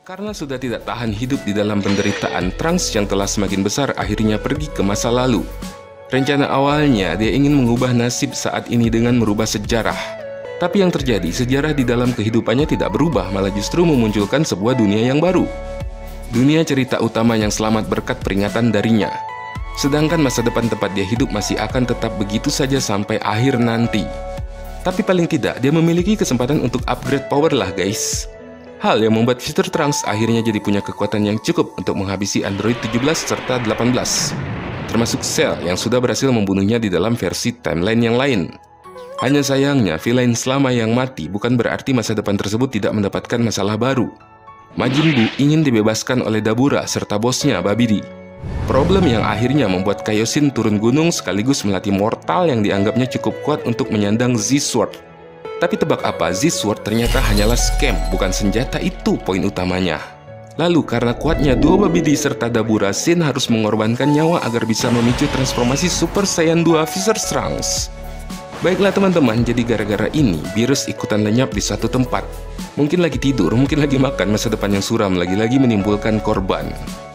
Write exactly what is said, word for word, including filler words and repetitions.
Karena sudah tidak tahan hidup di dalam penderitaan, Trunks yang telah semakin besar akhirnya pergi ke masa lalu. Rencana awalnya dia ingin mengubah nasib saat ini dengan merubah sejarah. Tapi yang terjadi, sejarah di dalam kehidupannya tidak berubah, malah justru memunculkan sebuah dunia yang baru. Dunia cerita utama yang selamat berkat peringatan darinya. Sedangkan masa depan tempat dia hidup masih akan tetap begitu saja sampai akhir nanti. Tapi paling tidak, dia memiliki kesempatan untuk upgrade power lah guys. Hal yang membuat fitur Trunks akhirnya jadi punya kekuatan yang cukup untuk menghabisi Android tujuh belas serta delapan belas. Termasuk Cell yang sudah berhasil membunuhnya di dalam versi timeline yang lain. Hanya sayangnya, villain selama yang mati bukan berarti masa depan tersebut tidak mendapatkan masalah baru. Majin Buu ingin dibebaskan oleh Dabura serta bosnya Babidi. Problem yang akhirnya membuat Kaioshin turun gunung sekaligus melatih mortal yang dianggapnya cukup kuat untuk menyandang Z-Sword. Tapi tebak apa, Z-Sword ternyata hanyalah scam, bukan senjata itu poin utamanya. Lalu karena kuatnya dua Babidi serta Dabura, Shin harus mengorbankan nyawa agar bisa memicu transformasi Super Saiyan dua Visor Trunks. Baiklah teman-teman, jadi gara-gara ini, Beerus ikutan lenyap di satu tempat. Mungkin lagi tidur, mungkin lagi makan, masa depan yang suram lagi-lagi menimbulkan korban.